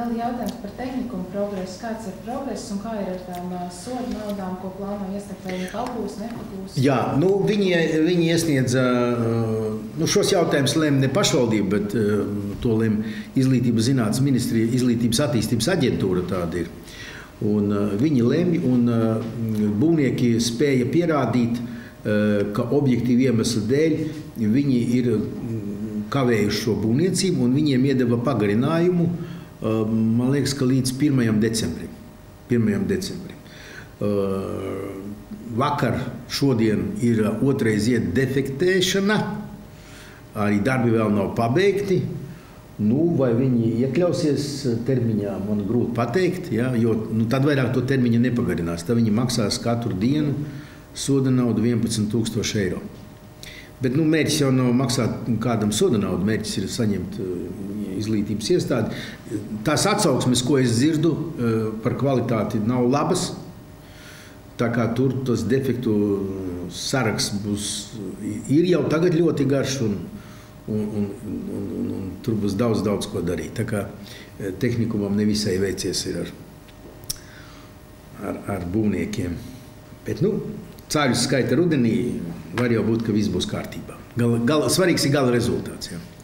Vēl jautājums par tehnikumu progresu. Kāds ir progress un kā ir ar tām sodu naudām, ko plāno iesniegt, vai viņi pabūs, nepabūs? Jā, viņi iesniedza, šos jautājumus lem ne pašvaldība, bet to lem Izglītības zinātnes ministrija, Izglītības attīstības aģentūra tāda ir. Un viņi lemj, un būvnieki spēja pierādīt, ka objektīvi iemeslu dēļ viņi ir kavējuši šo būvniecību, un viņiem iedeva pagarinājumu, man liekas, ka līdz 1. decembrim. 1. decembrim. Vakar, šodien ir otrais iet defektēšana, arī darbi vēl nav pabeigti. Vai viņi iekļausies termiņā, man grūti pateikt, ja, jo tad vairāk to termiņu nepagarinās. Tad viņi maksās katru dienu soda naudu 11,000 eiro. Bet mērķis jau nav maksāt kādam soda naudu, mērķis ir saņemt izglītības iestādi. Tās atsauksmes, ko es dzirdu par kvalitāti, nav labas. Tā kā tur tas defektu saraksts būs, ir jau tagad ļoti garš un tur būs daudz ko darīt. Tā kā tehnikumam nevisai veicies ir ar būvniekiem. Bet, cāļus skaita rudenī, var jau būt, ka viss būs kārtībā. Svarīgs ir gala rezultāts. Jā.